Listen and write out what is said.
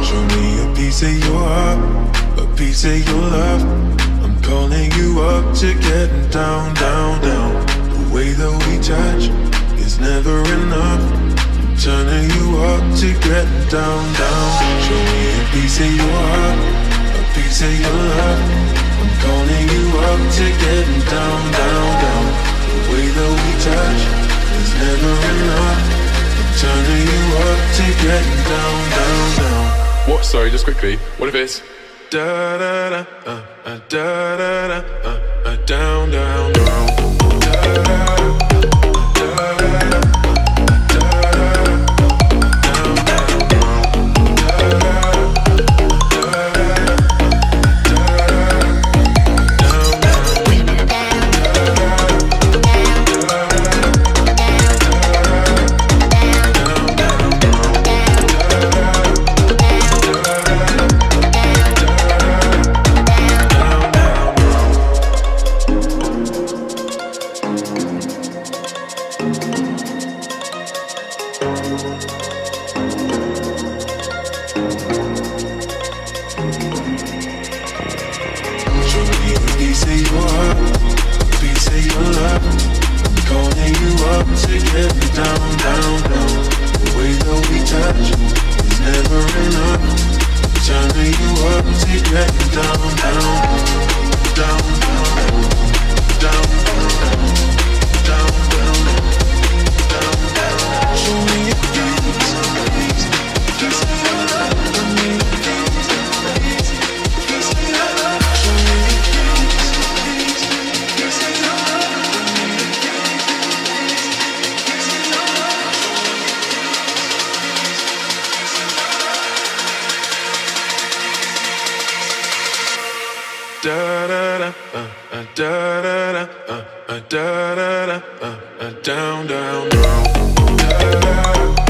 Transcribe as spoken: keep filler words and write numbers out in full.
Show me a piece of your heart, a piece of your love. I'm calling you up to getting down, down, down. The way that we touch is never enough. I'm turning you up to getting down, down. Show me a piece of your heart, a piece of your love. I'm calling you up to getting down, down, down. The way that we touch is never enough. I'm turning you up to getting down, down, down. What? Sorry, just quickly. What if it's da da da uh, uh, da da da uh, uh, down, down, down. Da, da, da da da uh, uh, down, down, down. Da, da.